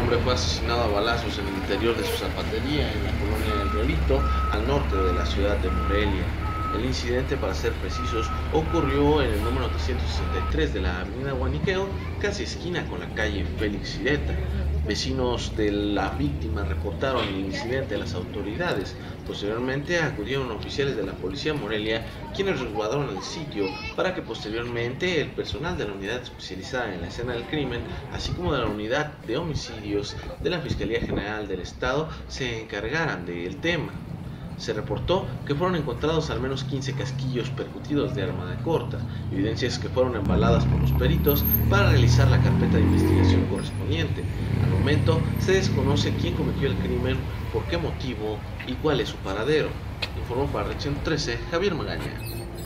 hombre fue asesinado a balazos en el interior de su zapatería en la colonia El Realito, al norte de la ciudad de Morelia. El incidente, para ser precisos, ocurrió en el número 363 de la avenida Guaniqueo, casi esquina con la calle Félix Sireta. Vecinos de la víctima reportaron el incidente a las autoridades. Posteriormente acudieron oficiales de la policía Morelia, quienes resguardaron el sitio para que posteriormente el personal de la unidad especializada en la escena del crimen, así como de la unidad de homicidios de la Fiscalía General del Estado, se encargaran del tema. Se reportó que fueron encontrados al menos 15 casquillos percutidos de arma de corta, evidencias que fueron embaladas por los peritos para realizar la carpeta de investigación correspondiente. Al momento se desconoce quién cometió el crimen, por qué motivo y cuál es su paradero. Informó para Reacción 13 Javier Magaña.